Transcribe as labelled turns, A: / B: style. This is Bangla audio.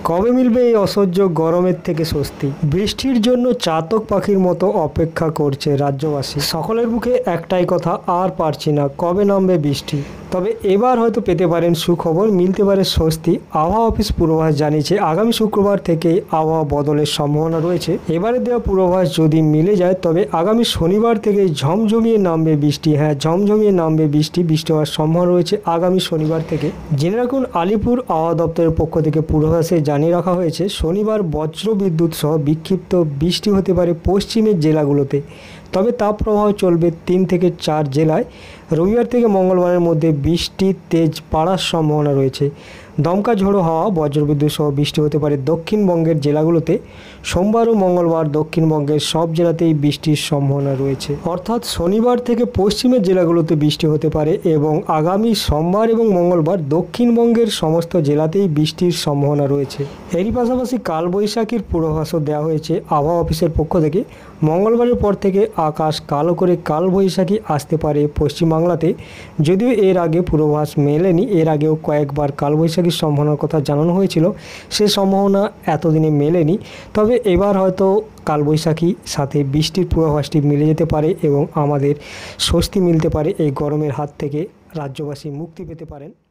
A: কবে মিলবে এই অসহ্য গরমের থেকে স্বস্তি? বৃষ্টির জন্য চাতক পাখির মতো অপেক্ষা করছে রাজ্যবাসী। সকলের মুখে একটাই কথা, আর পারছি না, কবে নামবে বৃষ্টি। তবে এবার হয়তো পেতে পারেন সুখবর, মিলতে পারে স্বস্তি। আবহাওয়া অফিস পূর্বাভাস জানিয়েছে আগামী শুক্রবার থেকেই আবহাওয়া বদলের সম্ভাবনা রয়েছে। এবারে দেওয়া পূর্বাভাস যদি মিলে যায় তবে আগামী শনিবার থেকে ঝমঝমিয়ে নামবে বৃষ্টি। হ্যাঁ, ঝমঝমিয়ে নামবে বৃষ্টি হওয়ার সম্ভাবনা রয়েছে আগামী শনিবার থেকে। জেনে রাখুন, আলিপুর আবহাওয়া দপ্তরের পক্ষ থেকে পূর্বাভাসে জানিয়ে রাখা হয়েছে শনিবার বজ্র বিদ্যুৎ সহ বিক্ষিপ্ত বৃষ্টি হতে পারে পশ্চিমের জেলাগুলোতে। তবে তাপপ্রবাহ চলবে 3 থেকে 4 জেলায়। রবিবার থেকে মঙ্গলবারের মধ্যে বৃষ্টির তেজ বাড়ার সম্ভাবনা রয়েছে। দমকা ঝোড়ো হাওয়া বজ্রবিদ্যুৎ সহ বৃষ্টি হতে পারে দক্ষিণবঙ্গের জেলাগুলোতে। সোমবার ও মঙ্গলবার দক্ষিণবঙ্গের সব জেলাতেই বৃষ্টির সম্ভাবনা রয়েছে। অর্থাৎ শনিবার থেকে পশ্চিমের জেলাগুলোতে বৃষ্টি হতে পারে এবং আগামী সোমবার এবং মঙ্গলবার দক্ষিণবঙ্গের সমস্ত জেলাতেই বৃষ্টির সম্ভাবনা রয়েছে। এরই পাশাপাশি কালবৈশাখীর পূর্বাভাসও দেওয়া হয়েছে আবহাওয়া অফিসের পক্ষ থেকে। মঙ্গলবারের পর থেকে আকাশ কালো করে কালবৈশাখী আসতে পারে পশ্চিমবাংলাতে। যদিও এর আগে পূর্বাভাস মেলেনি, এর আগেও কয়েকবার কালবৈশাখীর সম্ভাবনার কথা জানানো হয়েছিল, সে সম্ভাবনা এতদিনে মেলেনি। তবে এবার হয়তো কালবৈশাখী সাথে বৃষ্টির পূর্বাভাসটি মিলে যেতে পারে এবং আমাদের স্বস্তি মিলতে পারে। এই গরমের হাত থেকে রাজ্যবাসী মুক্তি পেতে পারেন।